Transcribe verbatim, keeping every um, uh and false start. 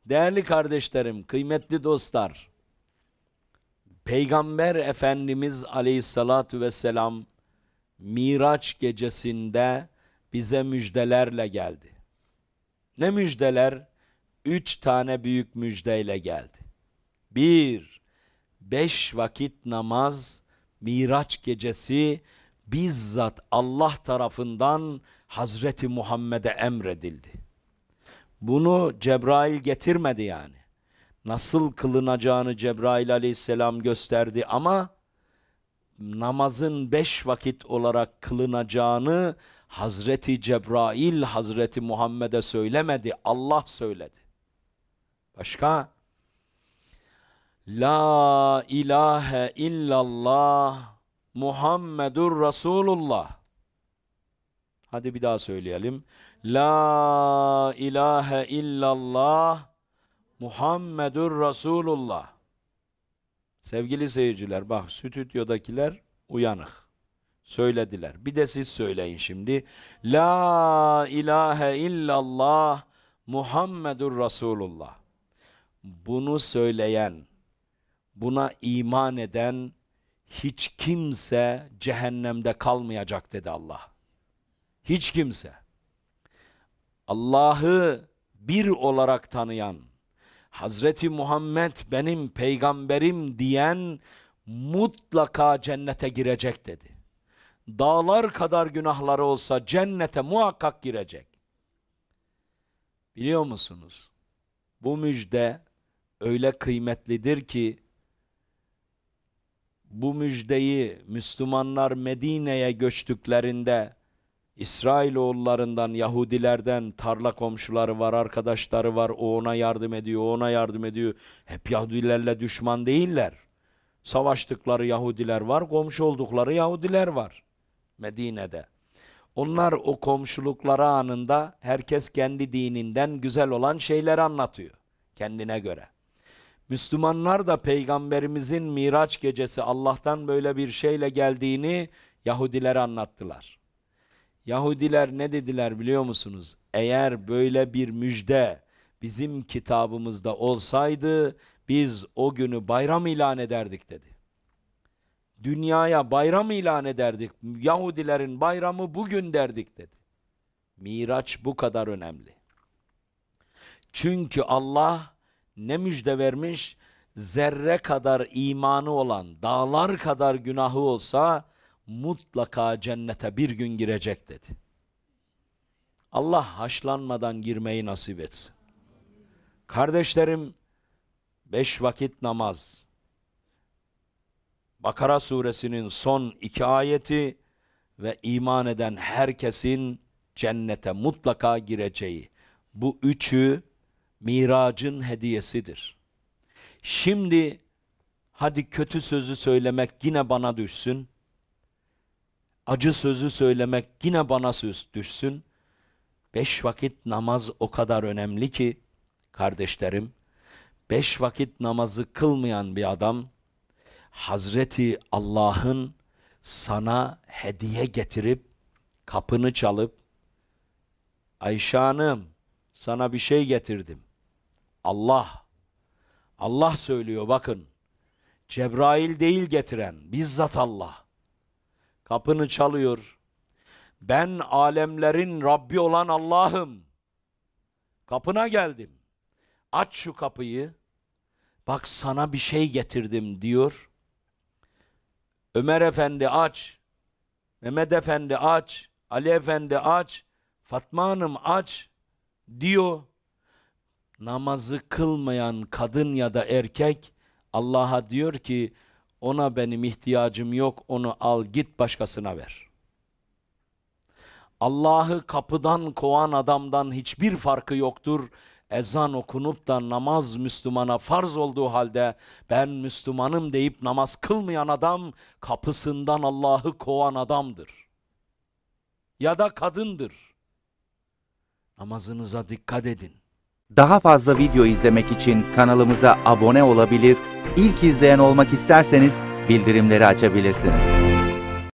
Değerli kardeşlerim, kıymetli dostlar, Peygamber Efendimiz Aleyhissalatu vesselam Miraç gecesinde bize müjdelerle geldi. Ne müjdeler? Üç tane büyük müjdeyle geldi. Bir, beş vakit namaz Miraç gecesi bizzat Allah tarafından Hazreti Muhammed'e emredildi. Bunu Cebrail getirmedi yani. Nasıl kılınacağını Cebrail aleyhisselam gösterdi ama namazın beş vakit olarak kılınacağını Hazreti Cebrail Hazreti Muhammed'e söylemedi, Allah söyledi. Başka? La ilahe illallah Muhammedur Resulullah. Hadi bir daha söyleyelim. La ilahe illallah Muhammedur Resulullah. Sevgili seyirciler, bak stüdyodakiler uyanık. Söylediler. Bir de siz söyleyin şimdi. La ilahe illallah Muhammedur Resulullah. Bunu söyleyen, buna iman eden hiç kimse cehennemde kalmayacak dedi Allah. Hiç kimse. Allah'ı bir olarak tanıyan, Hazreti Muhammed benim peygamberim diyen mutlaka cennete girecek dedi. Dağlar kadar günahları olsa cennete muhakkak girecek. Biliyor musunuz? Bu müjde öyle kıymetlidir ki bu müjdeyi Müslümanlar Medine'ye göçtüklerinde İsrailoğullarından, Yahudilerden tarla komşuları var, arkadaşları var, o ona yardım ediyor, o ona yardım ediyor. Hep Yahudilerle düşman değiller. Savaştıkları Yahudiler var, komşu oldukları Yahudiler var Medine'de. Onlar o komşulukları anında herkes kendi dininden güzel olan şeyleri anlatıyor kendine göre. Müslümanlar da Peygamberimizin Miraç gecesi Allah'tan böyle bir şeyle geldiğini Yahudilere anlattılar. Yahudiler ne dediler biliyor musunuz? Eğer böyle bir müjde bizim kitabımızda olsaydı biz o günü bayram ilan ederdik dedi. Dünyaya bayram ilan ederdik. Yahudilerin bayramı bugün derdik dedi. Miraç bu kadar önemli. Çünkü Allah ne müjde vermiş? Zerre kadar imanı olan, dağlar kadar günahı olsa mutlaka cennete bir gün girecek dedi. Allah haşlanmadan girmeyi nasip etsin. Kardeşlerim, beş vakit namaz, Bakara suresinin son iki ayeti ve iman eden herkesin cennete mutlaka gireceği. Bu üçü Miracın hediyesidir. Şimdi hadi kötü sözü söylemek yine bana düşsün. Acı sözü söylemek yine bana söz düşsün. Beş vakit namaz o kadar önemli ki kardeşlerim, beş vakit namazı kılmayan bir adam, Hazreti Allah'ın sana hediye getirip, kapını çalıp, Ayşe Hanım sana bir şey getirdim. Allah, Allah söylüyor bakın, Cebrail değil getiren, bizzat Allah. Kapını çalıyor. Ben alemlerin Rabbi olan Allah'ım. Kapına geldim. Aç şu kapıyı. Bak sana bir şey getirdim diyor. Ömer Efendi aç. Mehmet Efendi aç. Ali Efendi aç. Fatma Hanım aç diyor. Namazı kılmayan kadın ya da erkek Allah'a diyor ki ona benim ihtiyacım yok, onu al git başkasına ver. Allah'ı kapıdan kovan adamdan hiçbir farkı yoktur. Ezan okunup da namaz Müslümana farz olduğu halde ben Müslümanım deyip namaz kılmayan adam kapısından Allah'ı kovan adamdır. Ya da kadındır. Namazınıza dikkat edin. Daha fazla video izlemek için kanalımıza abone olabilir, ilk izleyen olmak isterseniz bildirimleri açabilirsiniz.